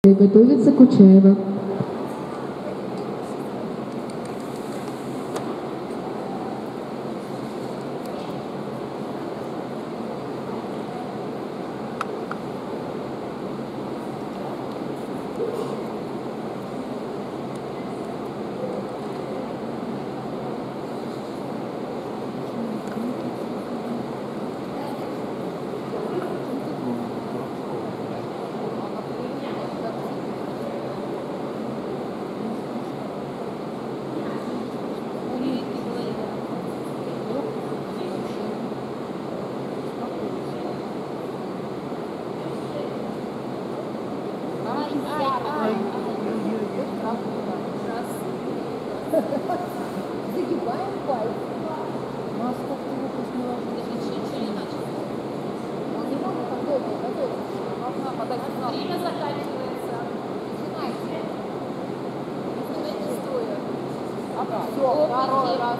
Готовится Кучаева. Загибаем пальцы. У нас как-то выпуск не ложится. Он не может так долго готовиться. Должна подать сигнал. Время заканчивается. Начинайте. Начинайте стоя. Все, второй раз.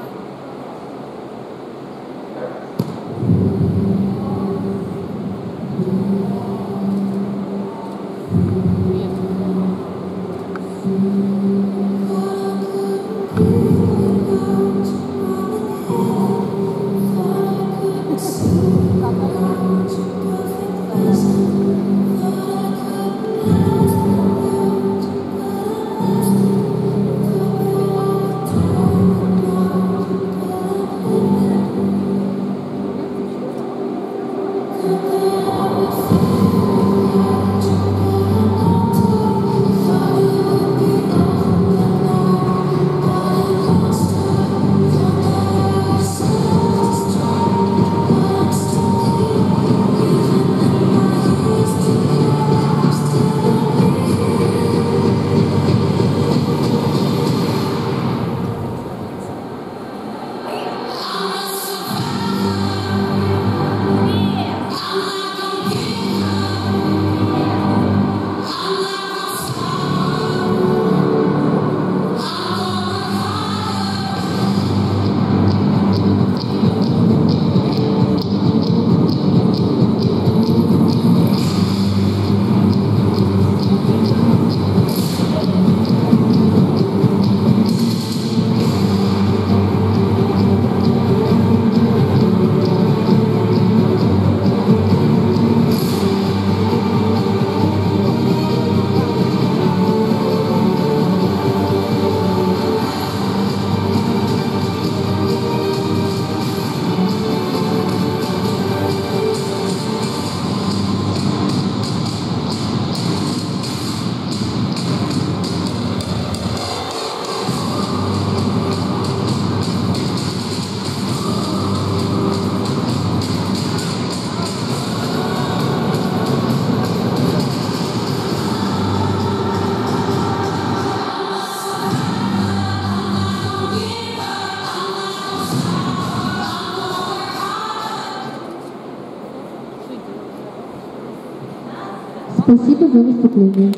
Спасибо за выступление.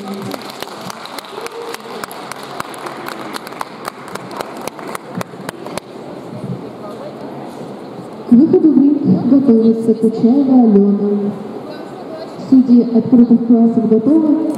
К выходу в ринг готовится Кучаева Алена. Судьи открытых классов готовы.